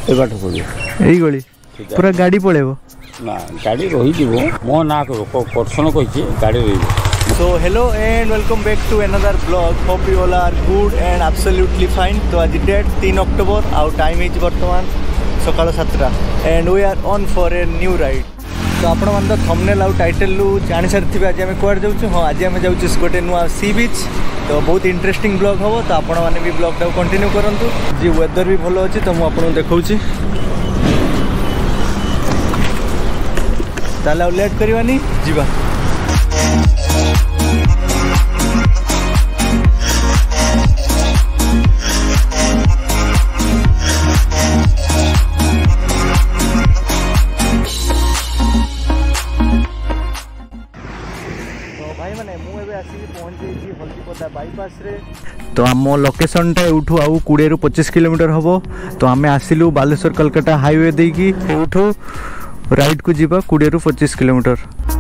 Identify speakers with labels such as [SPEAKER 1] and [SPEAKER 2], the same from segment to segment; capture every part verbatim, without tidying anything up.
[SPEAKER 1] ए बाट पड़े
[SPEAKER 2] एई गली पूरा गाड़ी पळेबो
[SPEAKER 1] ना गाड़ी रही जीवो मो ना को पर्सन कहिछि गाड़ी रही।
[SPEAKER 2] So hello and welcome back to another blog. Hope you all are good and absolutely fine. तो आज डेट तीन अक्टोबर आउ टाइम इज वर्तमान सकाळ सातटा and we are on for a new ride. तो आपण मन तो थंबनेल आउ टाइटल लु जानि सारथिबे आज हम कुआड जाउछु। हां आज हम जाउछु गोटे नुआ सी बीच। तो बहुत इंटरेस्टिंग ब्लॉग हम। तो आपण माने भी ब्लॉग टा कंटिन्यू करंतु। जी वेदर भी भलो अछि तो मु आपन देखौछि। ताला लेट करवानी जीवा। हल्दीपदा बाईपास रे। तो आम लोकेशन टा उठू आउ कोड़े रु पच्चीस किलोमीटर हम। तो आम आसिलु बालेश्वर कोलकाता हाईवे देकी उठू राइड को जीवा कोड़े रु पच्चीस किलोमीटर।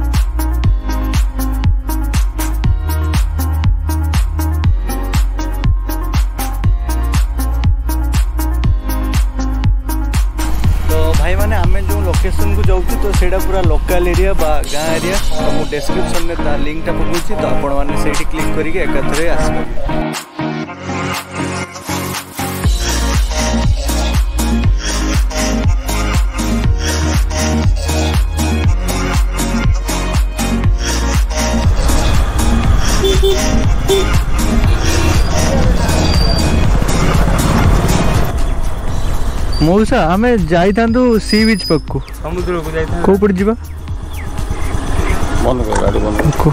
[SPEAKER 2] लोकेशन को जाऊँ तो सेटा पूरा लोकल एरिया बा गाँ एरिया। तो मु डिस्क्रिप्शन में ता लिंक टा पकाउछि। तो आपण माने सेठी क्लिक करके एकाथरे आसबे। मौसा आमे जाई थांदु सी बीच पक्कू समुद्र को जाई था को पड़ जीवा
[SPEAKER 1] बंद कर गाड़ी बंद को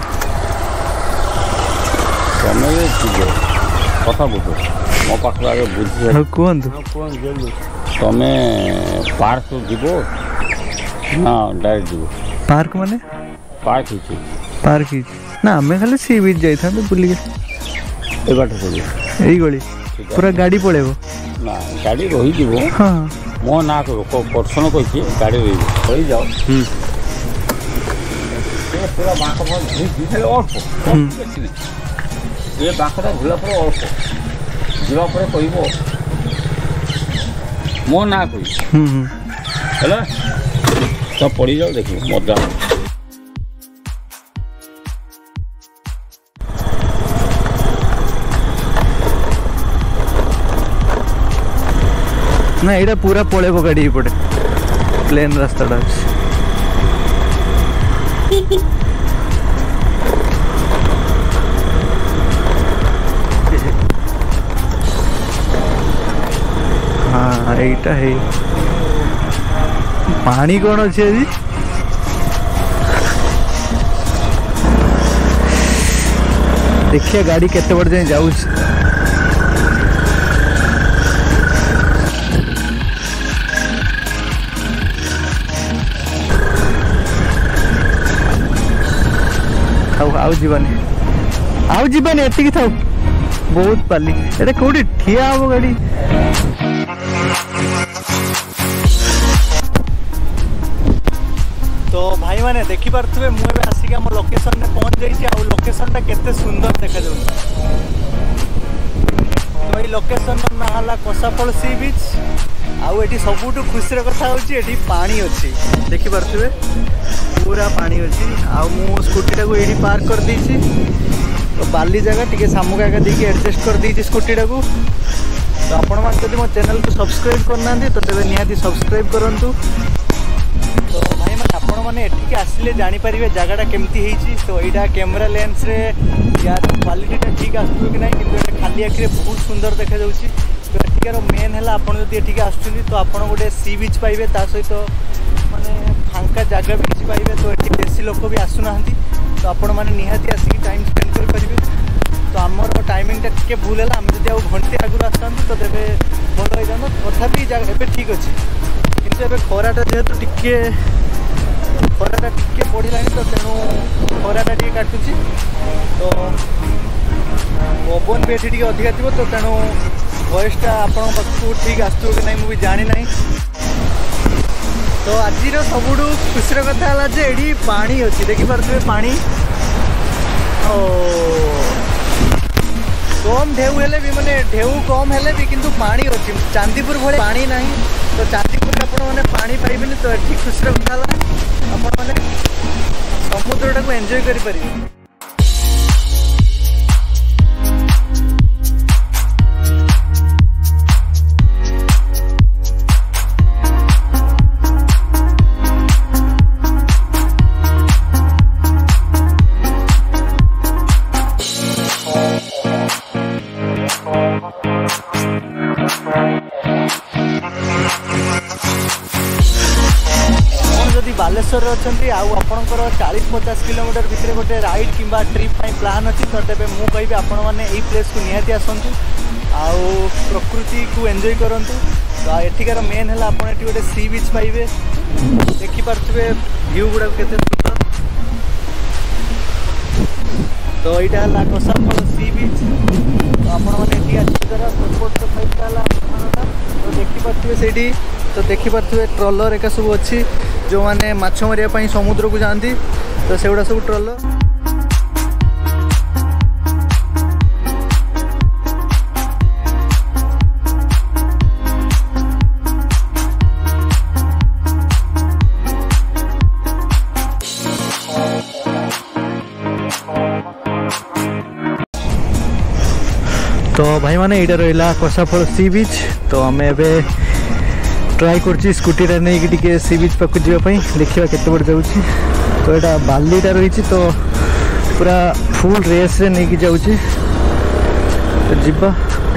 [SPEAKER 1] तमे चीज कथा बुझो मो पाख आगे बुझी
[SPEAKER 2] कोन
[SPEAKER 1] कोन जल्दी तमे पार्क जीवो ना डायरेक्ट जीवो
[SPEAKER 2] पार्क माने
[SPEAKER 1] पार्क ही
[SPEAKER 2] पार्क ही ना हमें खाली सी बीच जाई था बुली के
[SPEAKER 1] ए बाट पड़े
[SPEAKER 2] एई गली पूरा गाड़ी पळेबो
[SPEAKER 1] ना गाड़ी रही जीवो।
[SPEAKER 2] हां
[SPEAKER 1] मो ना को पर्सन कहिछि गाड़ी रही रही जाओ। हम ए पूरा बांक पर दिखले ऑफ ये बांकटा झुला पर ऑफ जीवा पर कहिबो मो ना कहि हम हम हैला तो पड़ी जाओ देखो मजा ना एटा पूरा पळेबो गाड़ी पड़े प्लेन रास्ता डा। हाँ एटा है पानी कौन अच्छे अभी देखिए गाड़ी केते बड़ जाए जाऊ। आउ जीवानी आउ जीवानी एतिकी थाउ बहुत पाली एटा कोडी ठिया हो गाड़ी। तो भाई माने देखि पारथुबे मु एबे आसी के हम लोकेशन में पहुंच जाई छी। आ लोकेशन टा केते सुंदर देखा जाउ। तो ई लोकेशन ना हला कसाफल सी बीच। आउ एठी सबुटु खुशी रे कथा होची एठी पानी अछि देखि पारथुबे पूरा पानी अच्छी। आउ मु स्कूटी टाक ये पार्क कर दी। तो बाली जगह टी सामुक आगे देखिए एडजस्ट कर दी स्कूटी टाक। तो आपण मैंने मो चैनल को सब्सक्राइब करना तो तेज निहाती सब्सक्राइब करूँ। तो भाई मैंने आपण मैंने एठिक आसिले जानीपारे जगहटा केमती होती। तो यहाँ कैमेरा लेंस रे यार क्वालिटीटा ठीक आसू कि ना कि खाली आखिरे बहुत सुंदर देखा जाऊँगी। तो एठिकार मेन है आपड़ जब एठिक आसुच्च तो आप गोटे सी बीच पाइबे ता सहित माने फांका जगह भी किसी पाइबे। तो ये देशी लोक भी आसुना। तो आपण मैंने निहाती आसिक टाइम स्पेंड करेंगे। तो आमर टाइमिंग टे भूल है आम जब घंटे आगुरी आसता तो तेरे भल हो जाता। तथापि जगह ठीक अच्छे किंतु एबे खराटा जेहेतु टिके खराटा टिके बढ़ला तो तेणु खराटा टे काटुची। तो पवन भी ये अधिका थी तो तेणु वॉइसटा आपण पाखु ठीक आसू कि नहीं मुझे जानी ना। तो आज सबुठ खुशी कथा है ये पानी अच्छी देखिपे पानी ओ कम ढेउ हेले भी माने ढेउ कम हेले भी किंतु पानी अच्छी चांदीपुर भले पानी नहीं तो चांदीपुर आपण मैंने पानी पाइबेनि तो ये खुशी कथा आपण मैंने समुद्र टाक एंजॉय करें। बालेश्वर अच्छी आपणकर चालीस पचास किलोमीटर भितर गोटे राइड किंबा ट्रिप प्लान अच्छी तो तेज मुझे कहि आपण मैंने यही प्लेस को निहाती आसतु आउ प्रकृति को एंजॉय करूँ। तो एठिकार मेन है आप गोटे सी बीच पाइबे देखिपे व्यू गुड़ा केते सुंदर। तो यहाँ है कसाफल सी बीच। तो आपने सपोर्ट तो फाइटा तो देखिपे से तो देखिपे ट्रलर एक सब अच्छी जो मैंने माछ मारे समुद्र को जाती तो से गुड़ा सब ट्रलर। तो भाई माने यहाँ रहा कसाफल सी बीच। तो आम ए ट्राई कर स्कूटी नहीं कि सी बीच पाक जावाई देखा केते बड़ जाऊँ। तो यहाँ बालीटा रही तो पूरा फुल रेस रे नहीं जाऊँ तो जीवा।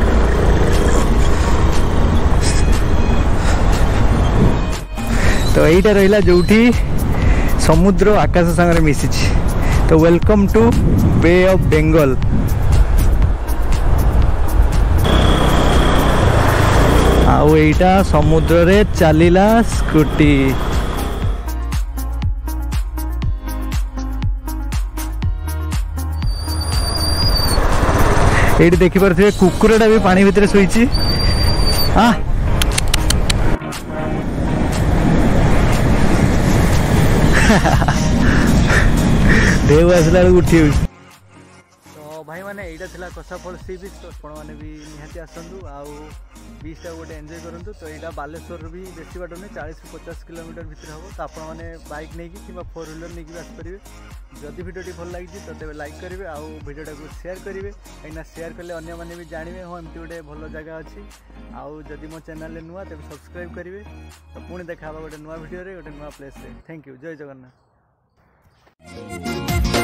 [SPEAKER 1] तो यहीटा रहा जो समुद्र आकाश सागर मिसी। तो welcome to bay of Bengal. आउ एटा समुद्र रे चलीला स्कूटी। ये देखी पारे कुकुरटा भी पानी भितर शोची। हाँ देव आसला उठी। तो भाई माने यहाँ थी कसाफल सी बीच। तो आपण मैंने भी निहाती आसतु आउ बीचटा गोटे एंजॉय करूँ। तो यहाँ बालेश्वर भी बेसी बाट नहीं चालीस पचास किलोमीटर भितर हम। तो आपण मैंने बाइक नहीं कि फोर व्हीलर नहीं भी आसपारे। जदि भिडियोटी भल लगी तो तेज लाइक करेंगे आउ भिडियोटा को शेयर करेंगे कहीं शेयर कले अन्य मैंने भी जानवे हाँ एमती गोटे भल जगह अच्छी। आउ जदि मो चैनल नुआ तेज सब्सक्राइब करेंगे। तो पुणी देखा गोटे नुआ भिडियो गोटे नुआ प्लेस। Thank you. जय जगन्नाथ।